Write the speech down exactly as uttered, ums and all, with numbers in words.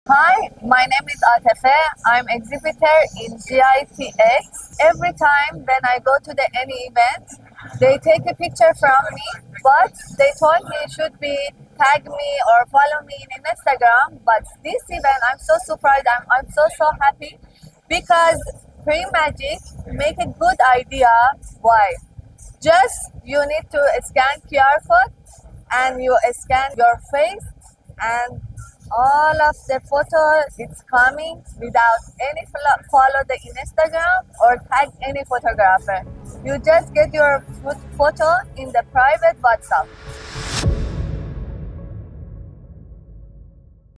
Hi, my name is Atefeh. I'm exhibitor in Gitex. Every time when I go to the any event, they take a picture from me, but they told me it should be tag me or follow me in Instagram. But this event, I'm so surprised. I'm, I'm so, so happy because Premagic make a good idea. Why? Just you need to scan Q R code and you scan your face and all of the photo is coming without any follow the Instagram or tag any photographer. You just get your photo in the private WhatsApp.